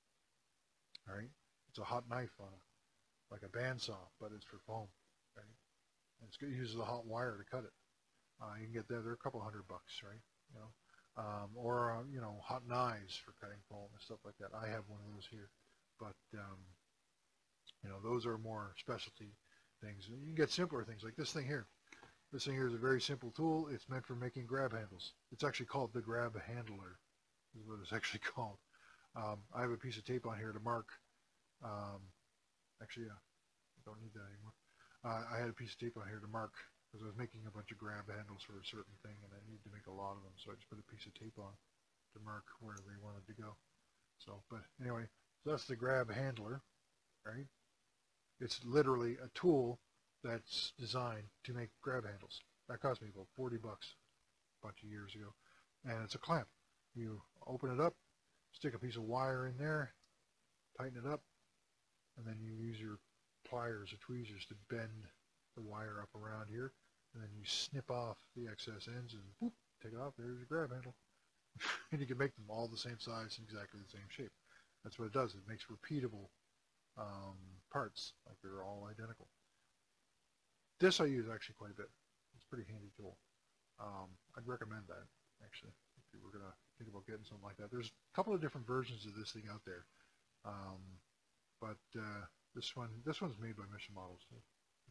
All right, it's a hot knife on a, like a bandsaw, but it's for foam. Right, and it's, it uses a hot wire to cut it. Uh, you can get there; they're a couple hundred bucks, right? You know, um, or uh, you know, hot knives for cutting foam and stuff like that. I have one of those here, but um, you know, those are more specialty things. You can get simpler things like this thing here. This thing here is a very simple tool. It's meant for making grab handles. It's actually called the grab handler. Is what it's actually called. Um, I have a piece of tape on here to mark. Um, actually, yeah, I don't need that anymore. Uh, I had a piece of tape on here to mark because I was making a bunch of grab handles for a certain thing, and I needed to make a lot of them, so I just put a piece of tape on to mark where they wanted to go. So, but anyway, so that's the grab handler, right? It's literally a tool that's designed to make grab handles. That cost me about forty bucks a bunch of years ago, and it's a clamp. You open it up, stick a piece of wire in there, tighten it up, and then you use your pliers or tweezers to bend the wire up around here, and then you snip off the excess ends and whoop, take it off. There's your grab handle. And you can make them all the same size and exactly the same shape. That's what it does. It makes repeatable um, parts, like they're all identical. This I use actually quite a bit. It's a pretty handy tool. Um, I'd recommend that, actually, if you were going to think about getting something like that. There's a couple of different versions of this thing out there. Um, but uh, this one, this one's made by Mission Models. So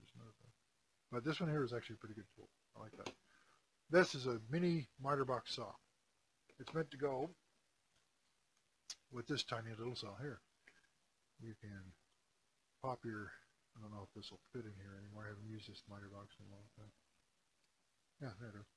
but this one here is actually a pretty good tool. I like that. This is a mini miter box saw. It's meant to go with this tiny little saw here. You can pop your, I don't know if this will fit in here anymore. I haven't used this miter box in a long time. Yeah, there it is.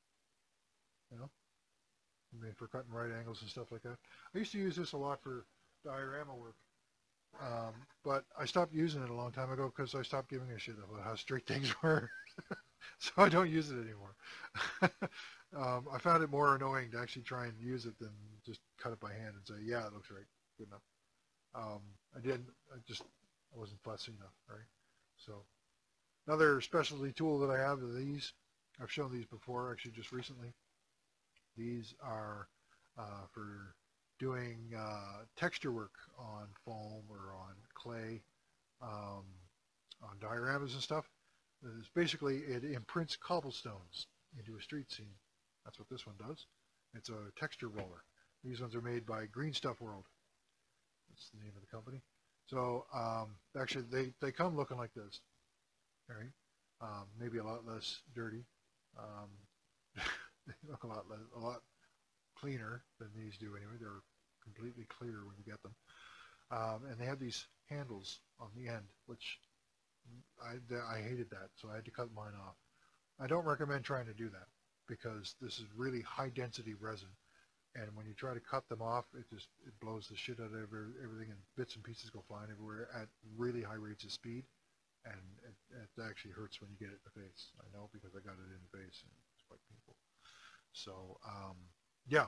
You know, I mean, for cutting right angles and stuff like that. I used to use this a lot for diorama work. Um, but I stopped using it a long time ago because I stopped giving a shit about how straight things were. So I don't use it anymore. um, I found it more annoying to actually try and use it than just cut it by hand and say, yeah, it looks right, good enough. Um, I didn't, I just, I wasn't fussy enough, right? So another specialty tool that I have are these. I've shown these before, actually just recently. These are uh, for doing uh, texture work on foam or on clay, um, on dioramas and stuff. It's basically, it imprints cobblestones into a street scene. That's what this one does. It's a texture roller. These ones are made by Green Stuff World. That's the name of the company. So um, actually, they, they come looking like this. All right, um, maybe a lot less dirty. Um, they look a lot less, a lot cleaner than these do anyway. They're completely clear when you get them. Um, and they have these handles on the end, which I, I hated that, so I had to cut mine off. I don't recommend trying to do that because this is really high density resin, and when you try to cut them off, it just it blows the shit out of every, everything, and bits and pieces go flying everywhere at really high rates of speed, and it, it actually hurts when you get it in the face. I know because I got it in the face, and it's quite painful. So um, yeah,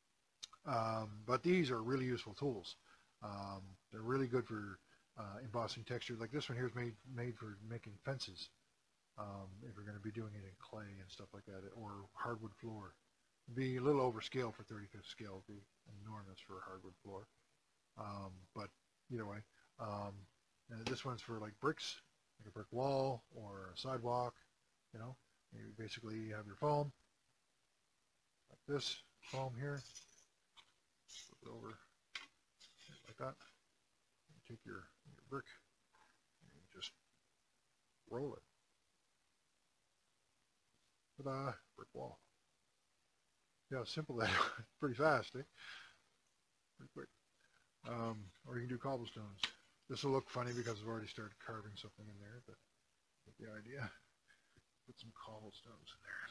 um, but these are really useful tools. Um, they're really good for Uh, embossing texture. Like this one here is made made for making fences. Um, if you're going to be doing it in clay and stuff like that, or hardwood floor, it'd be a little overscale for thirty-fifth scale. It'd be enormous for a hardwood floor. Um, but either way, um, and this one's for like bricks, like a brick wall or a sidewalk. You know, you basically have your foam like this foam here. Flip it over like that. You take your brick and you just roll it. Ta-da! Brick wall. Yeah, simple that. Pretty fast, eh? Pretty quick. Um, or you can do cobblestones. This will look funny because I've already started carving something in there, but get the idea. Put some cobblestones in there.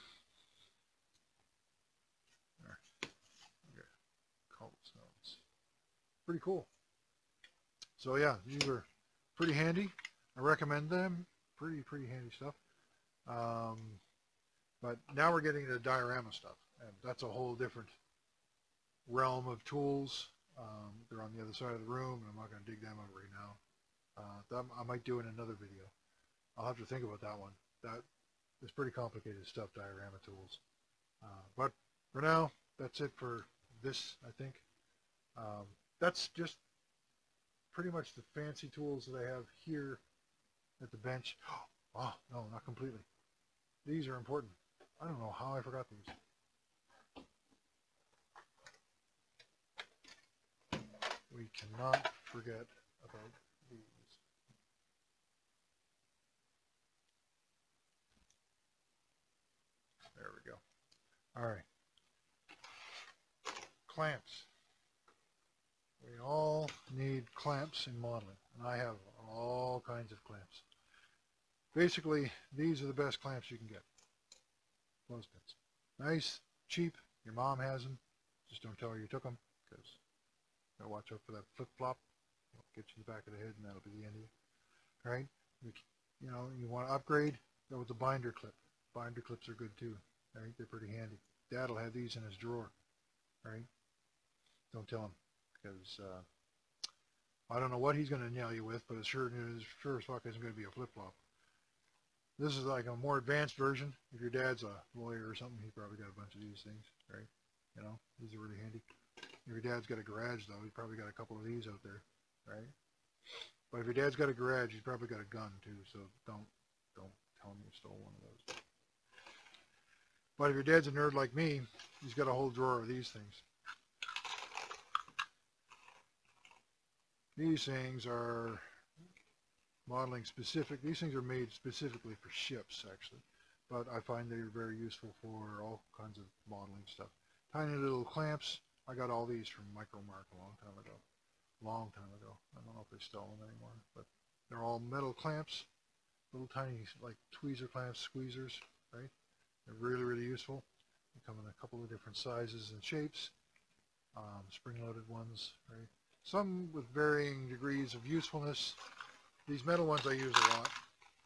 There. Okay. Cobblestones. Pretty cool. So yeah, these are pretty handy. I recommend them. Pretty, pretty handy stuff. Um, but now we're getting to diorama stuff, and that's a whole different realm of tools. Um, they're on the other side of the room, and I'm not going to dig them out right now. Uh, that I might do in another video. I'll have to think about that one. That is pretty complicated stuff, diorama tools. Uh, but for now, that's it for this, I think. Um, that's just pretty much the fancy tools that I have here at the bench. Oh, no, not completely. These are important. I don't know how I forgot these. We cannot forget about these. There we go. All right. Clamps. We all need clamps in modeling, and I have all kinds of clamps. Basically, these are the best clamps you can get. Clothespins. Nice, cheap. Your mom has them. Just don't tell her you took them, because you gotta watch out for that flip-flop. It'll get you in the back of the head, and that'll be the end of you. All right? You know, you want to upgrade, go with the binder clip. Binder clips are good too. All right? They're pretty handy. Dad'll have these in his drawer. All right? Don't tell him, because uh, I don't know what he's going to nail you with, but it's sure, it's sure as fuck isn't going to be a flip-flop. This is like a more advanced version. If your dad's a lawyer or something, he probably got a bunch of these things, right? You know, these are really handy. If your dad's got a garage, though, he probably got a couple of these out there, right? But if your dad's got a garage, he's probably got a gun, too, so don't, don't tell him you stole one of those. But if your dad's a nerd like me, he's got a whole drawer of these things. These things are modeling specific. These things are made specifically for ships, actually. But I find they're very useful for all kinds of modeling stuff. Tiny little clamps. I got all these from Micromark a long time ago. Long time ago. I don't know if they sell them anymore, but they're all metal clamps. Little tiny, like tweezer clamps, squeezers, right? They're really, really useful. They come in a couple of different sizes and shapes. Um, spring-loaded ones, right? some with varying degrees of usefulness. These metal ones I use a lot.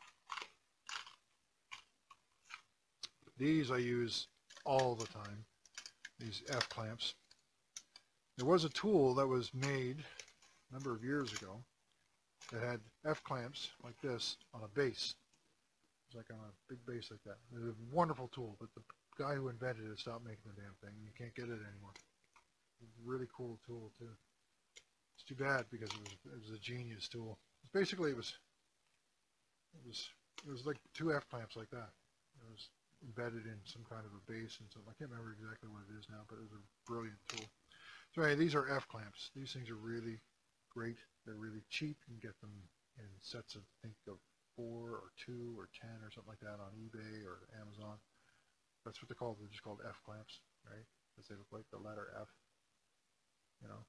These I use all the time, these F clamps. There was a tool that was made a number of years ago that had F clamps like this on a base. It's like on a big base like that. It was a wonderful tool, but the guy who invented it stopped making the damn thing. You can't get it anymore. Really cool tool too. It's too bad because it was it was a genius tool. Basically, it was it was it was like two F clamps like that. It was embedded in some kind of a base and something. I can't remember exactly what it is now, but it was a brilliant tool. So anyway, these are F clamps. These things are really great. They're really cheap. You can get them in sets of think of four or two or ten or something like that on eBay or Amazon. That's what they're called. They're just called F clamps, right? Because they look like the letter F. You know.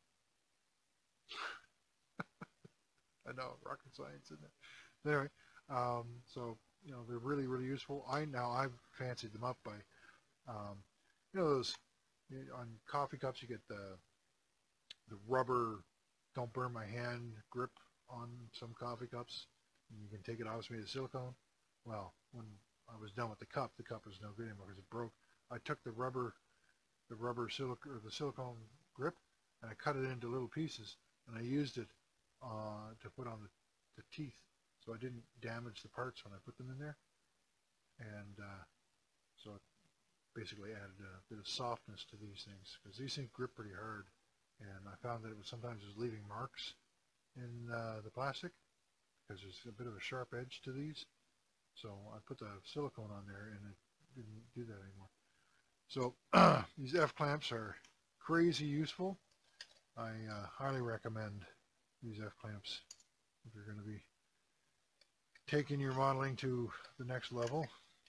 I know, rocket science, isn't it? Anyway, um, so you know they're really, really useful. I now I've fancied them up by, um, you know, those you know, on coffee cups you get the the rubber, don't burn my hand grip on some coffee cups, and you can take it off. It's made of silicone. Well, when I was done with the cup, the cup was no good anymore because it broke. I took the rubber, the rubber silic or the silicone grip, and I cut it into little pieces, and I used it uh, to put on the, the teeth, so I didn't damage the parts when I put them in there, and uh, so it basically added a bit of softness to these things because these things grip pretty hard, and I found that it was sometimes it was leaving marks in uh, the plastic because there's a bit of a sharp edge to these. So I put the silicone on there and it didn't do that anymore. So these F clamps are crazy useful. I uh, highly recommend these F clamps if you're going to be taking your modeling to the next level.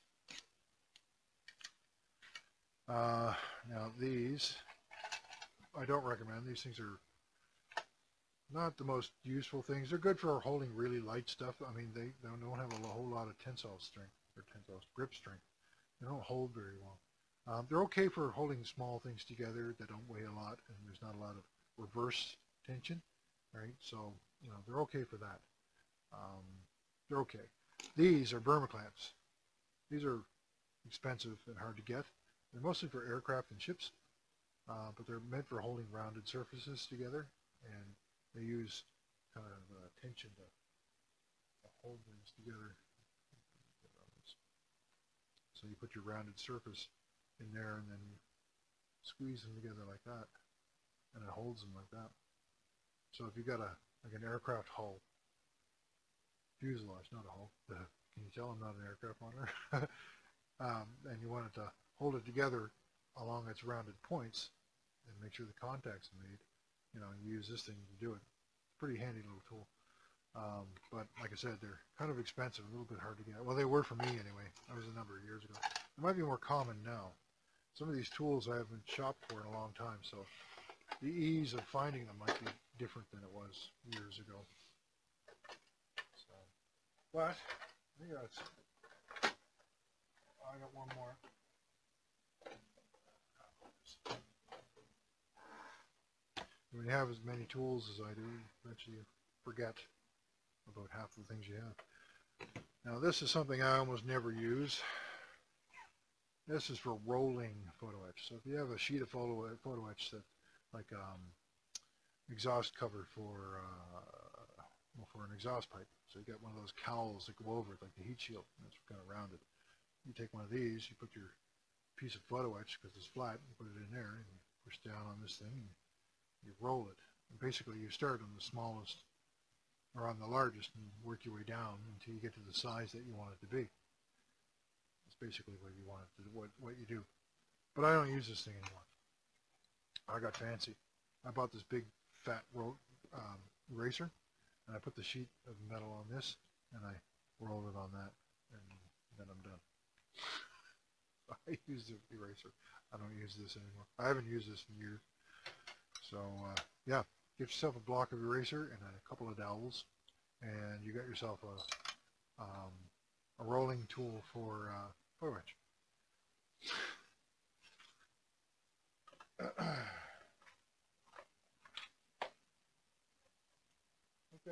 Uh, now these, I don't recommend. These things are not the most useful things. They're good for holding really light stuff. I mean, they, they don't have a whole lot of tensile strength or tensile grip strength. They don't hold very well. Um, they're okay for holding small things together that don't weigh a lot and there's not a lot of reverse tension, right? So, you know, they're okay for that. Um, they're okay. These are Burma clamps. These are expensive and hard to get. They're mostly for aircraft and ships, uh, but they're meant for holding rounded surfaces together, and they use kind of uh, tension to, to hold things together. So you put your rounded surface in there and then you squeeze them together like that, and it holds them like that. So if you've got a like an aircraft hull, fuselage, not a hull, uh, can you tell I'm not an aircraft monitor? um, and you want it to hold it together along its rounded points and make sure the contacts are made, you know, you use this thing to do it. Pretty handy little tool. Um, but like I said, they're kind of expensive, a little bit hard to get. Well, they were for me anyway. That was a number of years ago. It might be more common now. Some of these tools I haven't shopped for in a long time, so the ease of finding them might be different than it was years ago. So, but I think that's. I got one more. When you have as many tools as I do, eventually you forget about half the things you have. Now this is something I almost never use. This is for rolling photo etch. So if you have a sheet of photo, photo etch that, like um, exhaust cover for uh, well, for an exhaust pipe, so you got one of those cowls that go over it, like the heat shield, and it's kind of rounded. You take one of these, you put your piece of photo etch because it's flat, you put it in there, and you push down on this thing, and you roll it. And basically, you start on the smallest or on the largest and work your way down until you get to the size that you want it to be. That's basically what you want it to, what what you do. But I don't use this thing anymore. I got fancy. I bought this big fat roll, um, eraser, and I put the sheet of metal on this, and I roll it on that, and then I'm done. I use the eraser. I don't use this anymore. I haven't used this in years. So uh, yeah, get yourself a block of eraser and a couple of dowels, and you got yourself a um, a rolling tool for uh, photo etch.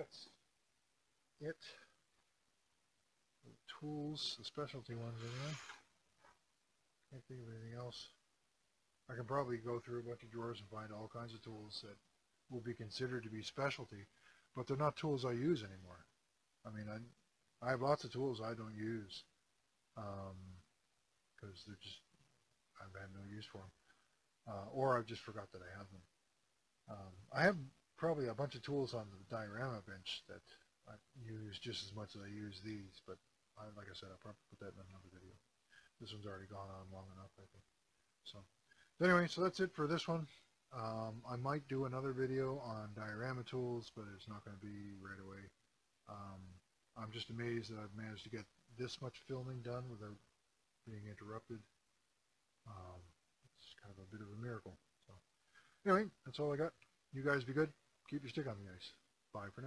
that's it. The tools, the specialty ones anyway. Can't think of anything else. I can probably go through a bunch of drawers and find all kinds of tools that will be considered to be specialty, but they're not tools I use anymore. I mean, I, I have lots of tools I don't use because um, they're just, I've had no use for them. Uh, or I've just forgot that I have them. Um, I have probably a bunch of tools on the diorama bench that I use just as much as I use these, but I, like I said, I'll probably put that in another video. This one's already gone on long enough, I think. So, anyway, so that's it for this one. Um, I might do another video on diorama tools, but it's not going to be right away. Um, I'm just amazed that I've managed to get this much filming done without being interrupted. Um, it's kind of a bit of a miracle. So, anyway, that's all I got. You guys be good. Keep your stick on the ice. Bye for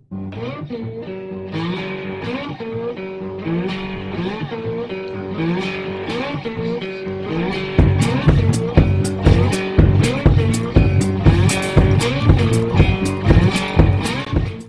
now.